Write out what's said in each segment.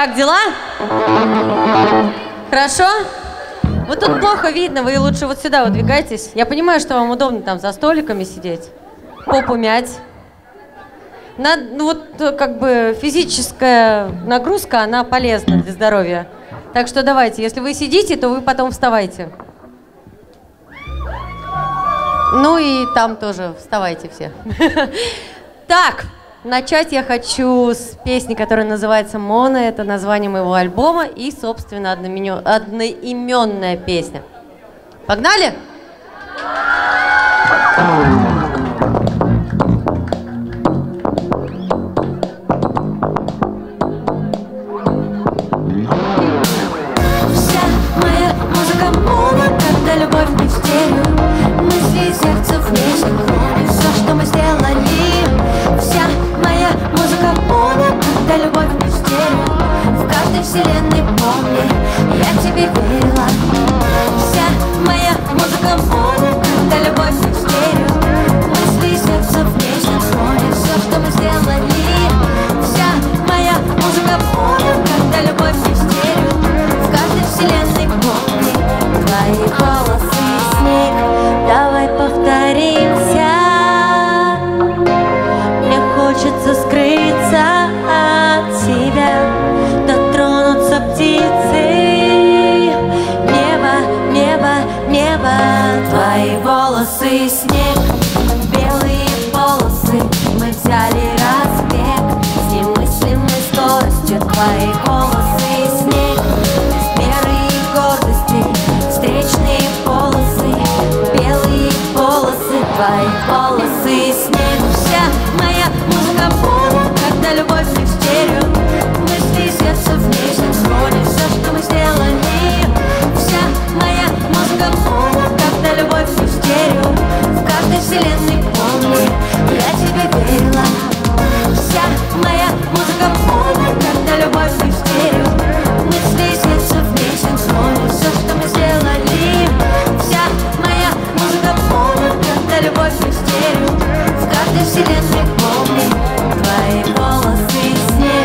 Как дела? Хорошо? Вот тут плохо видно, вы лучше вот сюда выдвигайтесь. Я понимаю, что вам удобно там за столиками сидеть, попу мять. Ну вот как бы физическая нагрузка, она полезна для здоровья. Так что давайте, если вы сидите, то вы потом вставайте. Ну и там тоже вставайте все. Так, начать я хочу с песни, которая называется «Мона». Это название моего альбома и, собственно, одноименная песня. Погнали? Вся моя музыка «Мона», когда любовь не в стерео. Мысли и сердце в ней синхроне, все, что мы сделали. Вся моя музыка «Мона», когда любовь не в стерео. В каждой вселенной помни, я тебе верила. Вся моя музыка «Мона», когда любовь не в стерео. Мысли и сердце в ней синхроне, все, что мы сделали. Вся моя музыка «Мона», когда любовь не в стерео. В каждой вселенной помни твои волосы и снег. Давай повторимся. Мне хочется скрыться от тебя, дотронуться птицы. Небо, небо, небо. Твои волосы и снег, белые полосы. Мы взяли разбег с немыслимой скоростью. Твои волосы и снег, размеры и гордости. Встречные полосы, белые полосы. Твои волосы и снег. Вся моя музыка «Мона», когда любовь не в стерео. Мысли и сердце в ней синхроне, все, что мы сделали. Вся моя музыка «Мона», когда любовь не в стерео. В каждой вселенной помни, я тебе верила. Вся моя музыка «Мона», когда любовь не в стерео. Мысли и сердце в ней синхроне, все, что мы сделали. Вся моя музыка «Мона», когда любовь не в стерео. В каждой вселенной помни твои волосы и снег.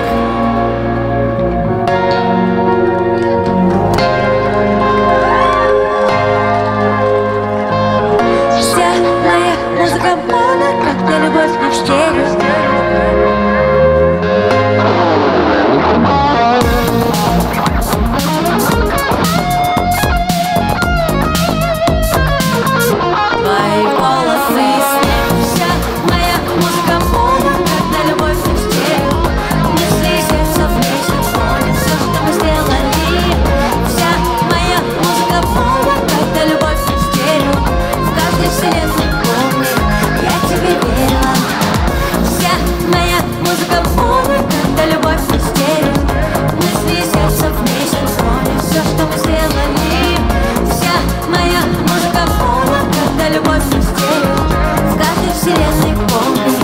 Вся моя музыка «Мона», когда любовь не в стерео. Твои волосы и снег. Вся моя музыка «Мона», когда любовь не в стерео. Мысли и сердце в ней синхроне, все, что мы сделали. Вся моя музыка «Мона», когда любовь не в стерео. В каждой вселенной помни, я тебе верила. Вся моя музыка «Мона», когда любовь не в стерео. Мысли и сердце в ней синхроне, все, что мы сделали. Вся моя музыка «Мона», когда любовь не в стерео. В каждой вселенной помни.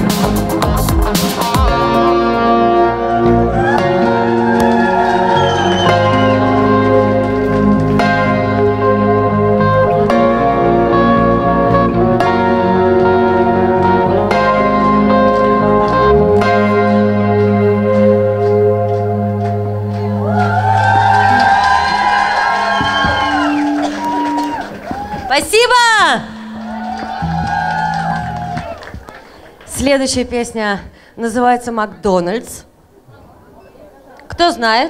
Спасибо! Следующая песня называется «Макдональдс». Кто знает?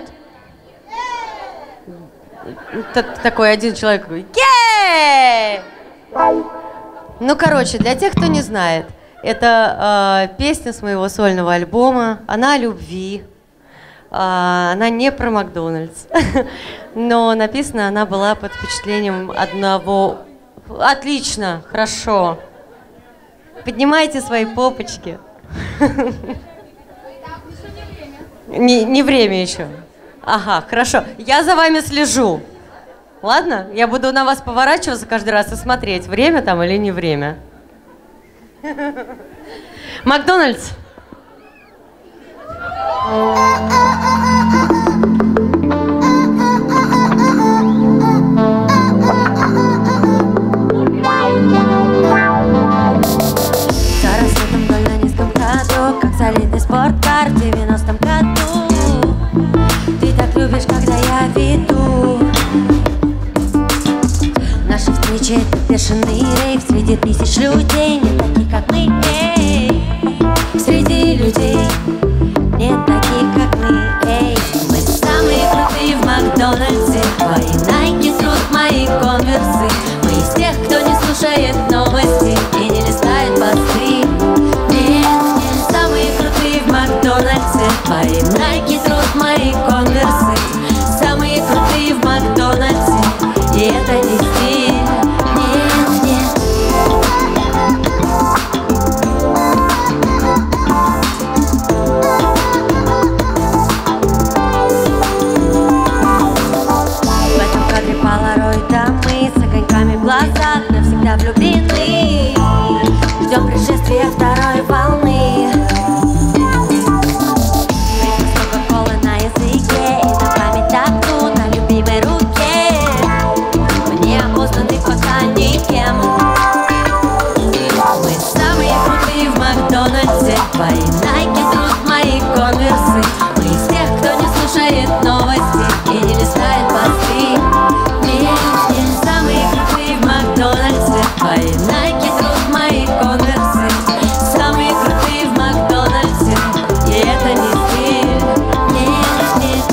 Такой один человек говорит «Ей!». Ну, короче, для тех, кто не знает, это песня с моего сольного альбома. Она о любви. Она не про Макдональдс. Но написана она была под впечатлением одного... Отлично, хорошо. Поднимайте свои попочки. Не время еще. Ага, хорошо. Я за вами слежу. Ладно? Я буду на вас поворачиваться каждый раз и смотреть, время там или не время. Макдональдс. Как солидный спорткар в 90-м году. людей нет таких, как мы, эй. Среди людей нет таких, как мы, эй. Мы самые крутые в Макдональдсе. Твои Nike труд, мои конверсы. Мы из тех, кто не слушает новости и не листает посты. Нет, нет, самые крутые в Макдональдсе. Твои Nike труд, мои конверсы. Самые крутые в Макдональдсе. И это не стиль. Нет, нет. В этом кадре полароида мы с огоньками в глазах навсегда влюблены. Ждем пришествия второй волны. Привкус кока-колы на языке и на память тату на любимой руке. Мы не опознаны пока никем. Мы самые крутые в Макдональдсе. Твои Nike труд, мои конверсы. Мы из тех, кто не слушает новости и не листает посты. Нет, нет, самые крутые в Макдональдсе. Твои Nike труд, мои конверсы. Самые крутые в Макдональдсе. И это не стиль. Нет, нет.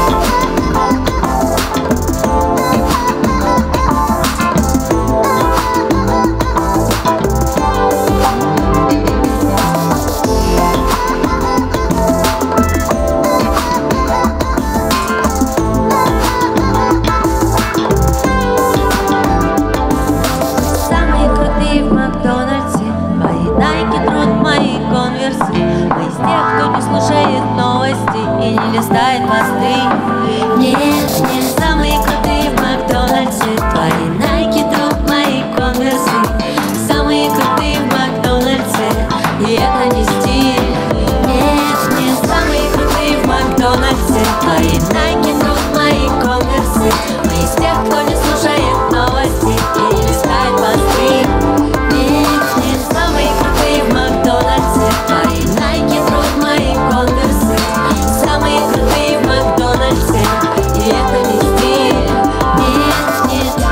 Самые крутые в Макдональдсе. Мои Nike труд, мои конверсы. Мы из тех, кто не слушает новости и не листает посты. Нет, нет, самые крутые в Макдональдсе. Твои Nike труд, мои конверсы. Самые крутые в Макдональдсе. И это не стиль. Нет, нет, самые крутые в Макдональдсе. Твои Nike труд, мои конверсы. Мы из тех, кто не слушает новости и не листает посты. Нет, нет, самые крутые в Макдональдсе. Твои Nike труд, мои конверсы. Самые крутые в Макдональдсе. И это не стиль. Нет, нет.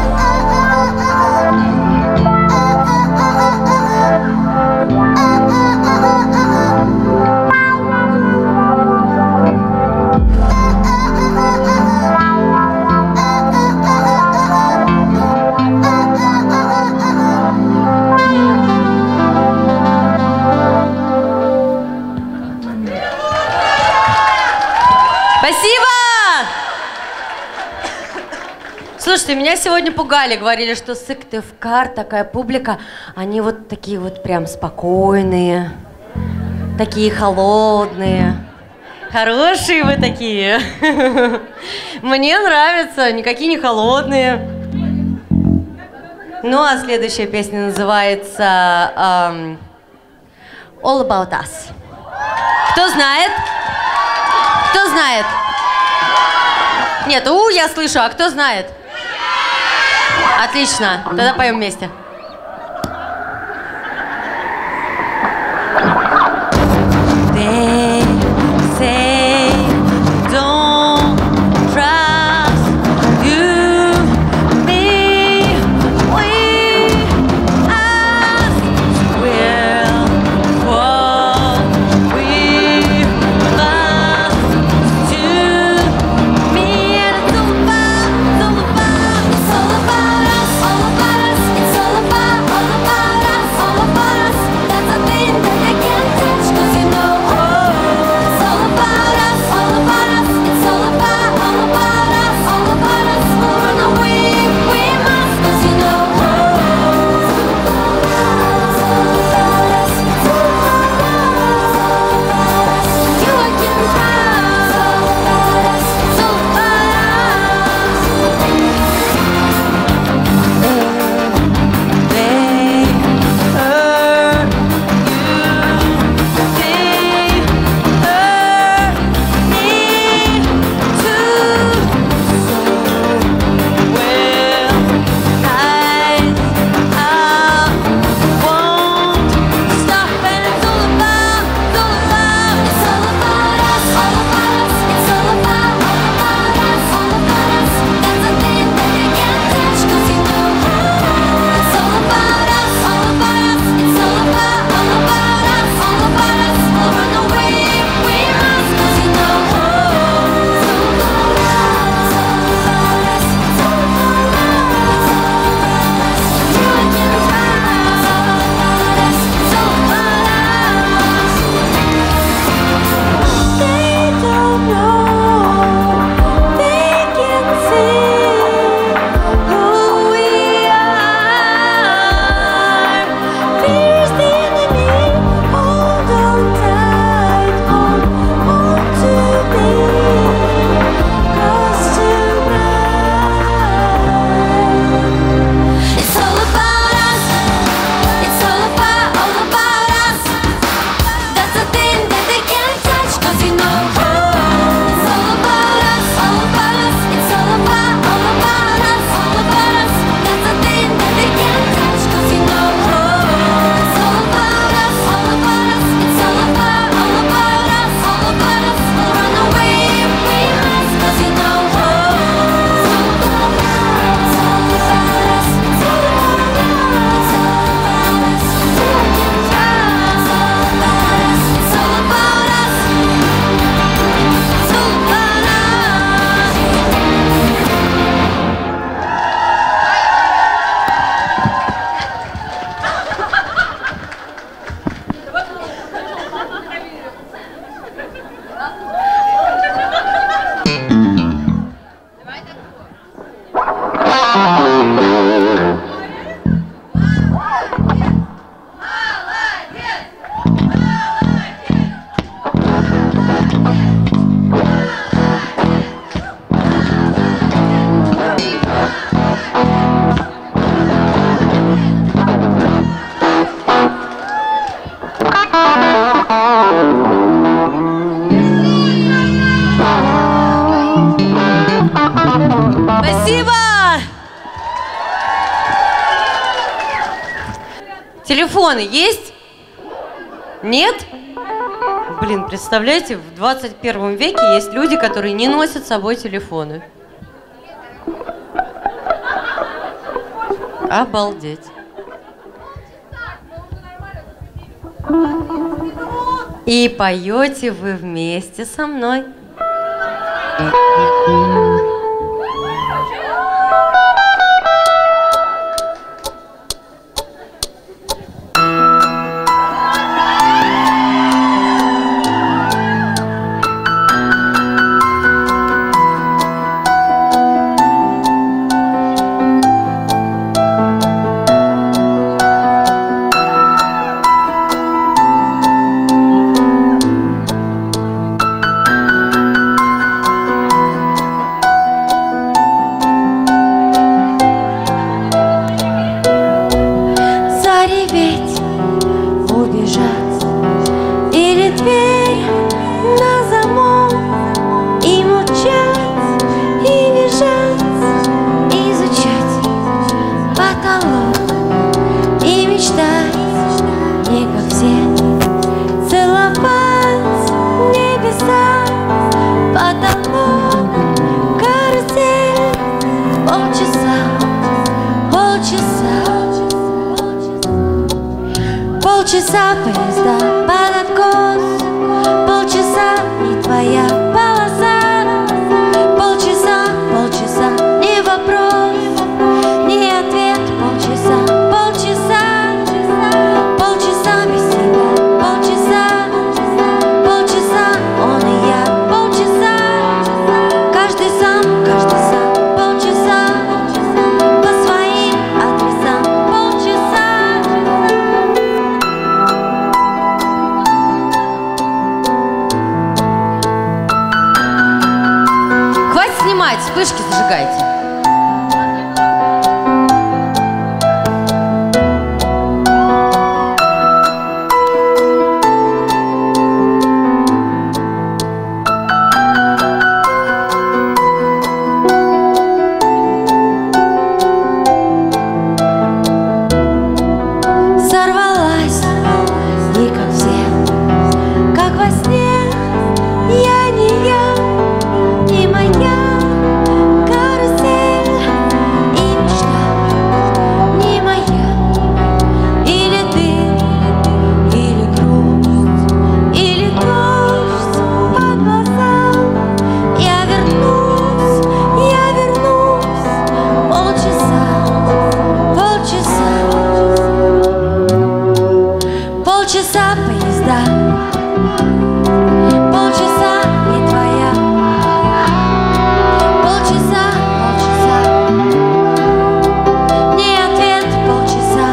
Спасибо! Слушайте, меня сегодня пугали, говорили, что Сыктывкар, такая публика, они вот такие вот прям спокойные, такие холодные. Хорошие вы такие. Мне нравится, никакие не холодные. Ну, а следующая песня называется All About Us. Кто знает? Кто знает? Нет, я слышу, а кто знает? Отлично, тогда поем вместе. They say don't trust you, me, we, us will fall. We must do me, and it's all about us, all about us, all about us, it's all Телефоны есть? Нет? Блин, представляете, в 21 веке есть люди, которые не носят с собой телефоны. Обалдеть. И поете вы вместе со мной. Полчаса поезда под откос, полчаса не твоя полоса. Полчаса, полчаса, не вопрос, не ответ. Полчаса, полчаса, полчаса без тебя. Полчаса, полчаса, он и я. Полчаса, каждый сам, полчаса по своим адресам. Полчаса. Снимать, вспышки зажигайте. Сорвалась, и как все, как во сне, я не я, не моя. Полчаса поезда, полчаса не твоя. Полчаса, полчаса, не ответ. Полчаса,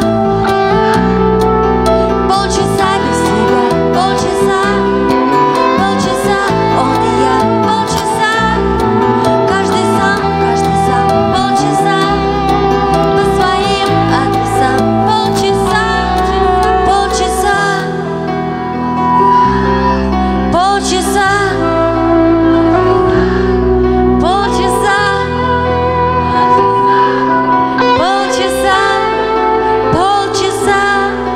полчаса без тебя. Полчаса, полчаса, он и я. Полчаса, каждый сам. Полчаса по своим адресам. Полчаса, полчаса. Полчаса, полчаса, полчаса, полчаса.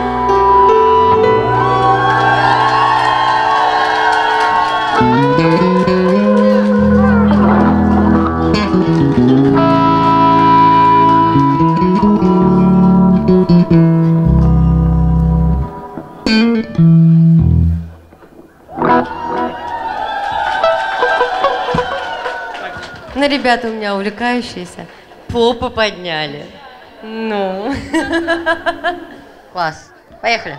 Ну, ребята у меня увлекающиеся. Попу подняли. Ну. Класс. Поехали.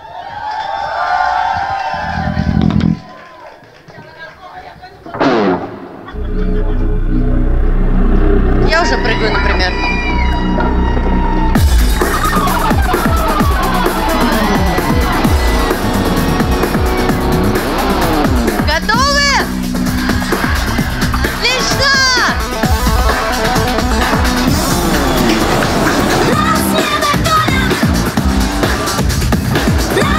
Я уже прыгаю, например. Готовы? Отлично! Раз,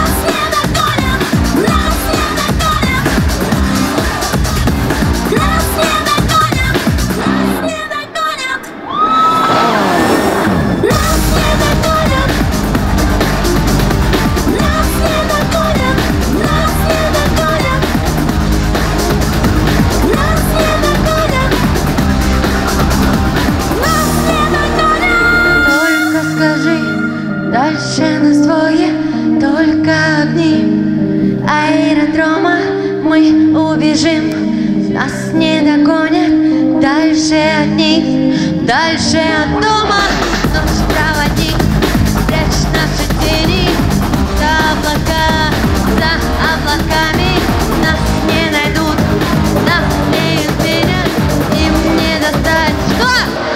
не догонят. Дальше от них, дальше от дома. Ночь проводник, прячь наши тени за облака, за облаками. Нас не найдут, нас не изменят, им не достать. Что?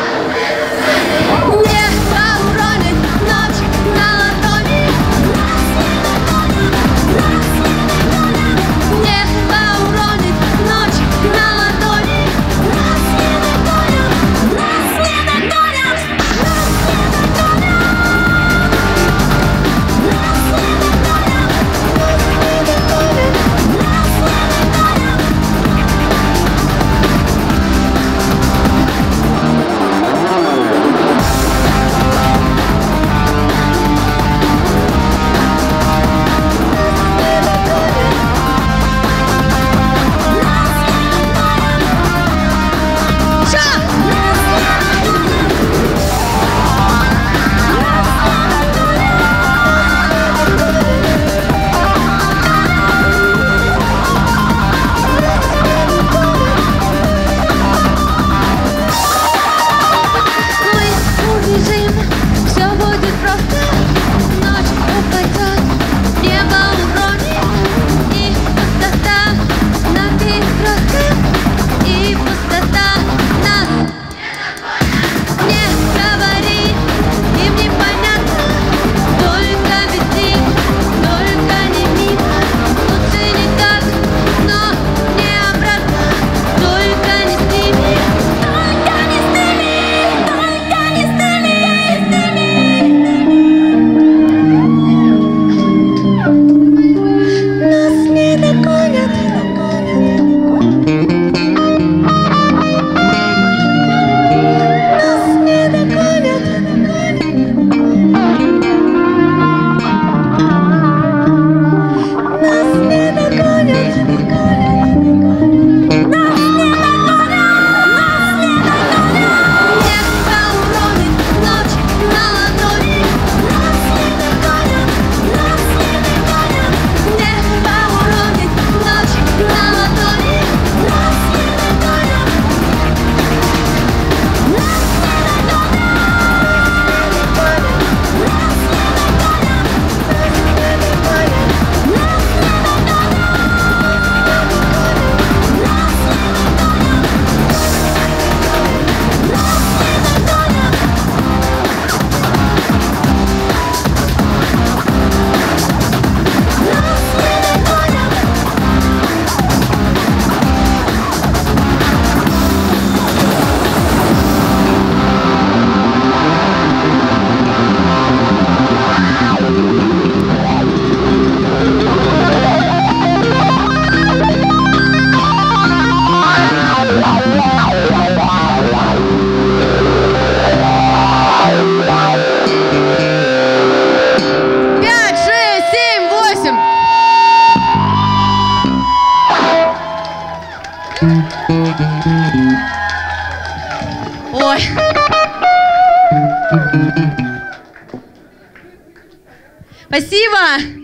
Небо уронит ночь на ладони. Небо уронит ночь на ладони. Нас не догонят, нас не догонят, нас не догонят, нас не догонят, нас не догонят, нас не догонят. Мы убежим, все будет просто. Ночь упадет, небо уронит, и пустота на перекрестках, и пустота нас не говори, им непонятно, только веди, только не мимо, лучше никак, но не обратно, только не с ними, только не с ними, только не с ними. Нас не догонят. Нас не догонят. Нас не догонят. Нас не догонят. Нас не догонят. Небо уронит ночь на ладони. Нас не догонят. Нас не догонят. Небо уронит ночь на ладони. Нас не догонят. Нас не Ой. Спасибо.